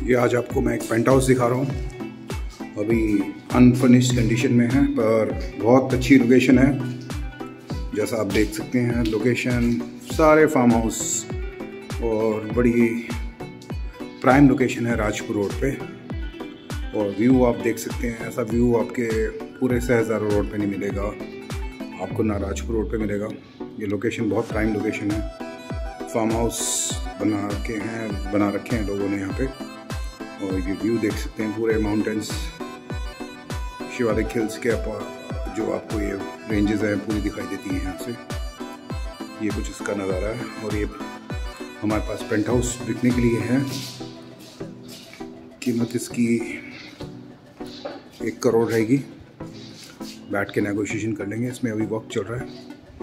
ये आज आपको मैं एक पेंट हाउस दिखा रहा हूँ। अभी अनफर्निश्ड कंडीशन में है पर बहुत अच्छी लोकेशन है। जैसा आप देख सकते हैं लोकेशन सारे फार्म हाउस और बड़ी प्राइम लोकेशन है राजपुर रोड पे। और व्यू आप देख सकते हैं, ऐसा व्यू आपके पूरे शहजादा रोड पे नहीं मिलेगा, आपको ना राजपुर रोड पे मिलेगा। ये लोकेशन बहुत प्राइम लोकेशन है। फार्म हाउस बना रखे हैं लोगों ने यहाँ पे। और ये व्यू देख सकते हैं पूरे माउंटेन्स, शिवालिक हिल्स के जो आपको ये रेंजेस हैं पूरी दिखाई देती हैं यहाँ से। ये कुछ इसका नज़ारा है। और ये हमारे पास पेंट हाउस बिकने के लिए है। कीमत इसकी 1 करोड़ रहेगी। बैठ के नेगोशिएशन कर लेंगे। इसमें अभी वक्त चल रहा है।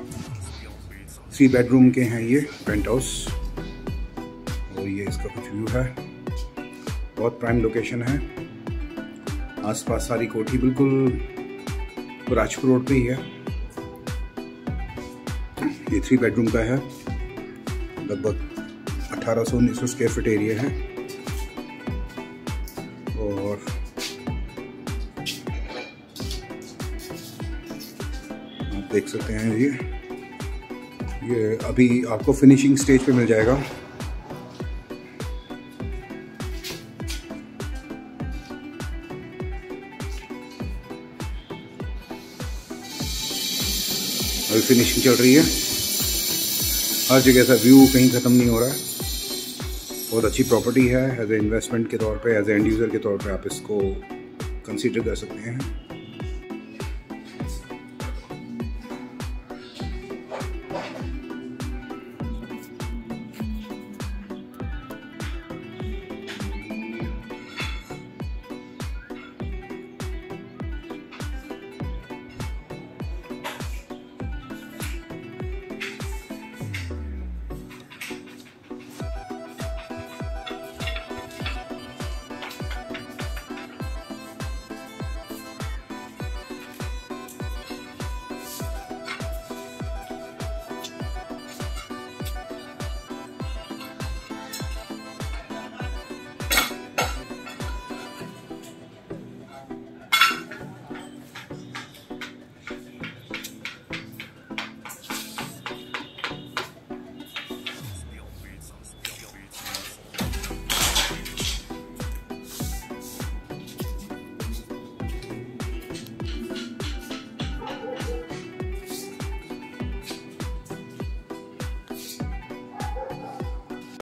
3 बेडरूम के हैं ये पेंट हाउस। और ये इसका कुछ व्यू है। बहुत प्राइम लोकेशन है। आसपास सारी कोठी बिल्कुल राजपुर रोड पे ही है। ये 3 बेडरूम का है। लगभग 1800-1900 स्क्वायर फीट एरिया है। और आप देख सकते हैं ये अभी आपको फिनिशिंग स्टेज पे मिल जाएगा। अभी फिनिशिंग चल रही है। हर जगह से व्यू कहीं ख़त्म नहीं हो रहा है। बहुत अच्छी प्रॉपर्टी है। एज ए इन्वेस्टमेंट के तौर पे, एज ए एंड यूज़र के तौर पे आप इसको कंसीडर कर सकते हैं।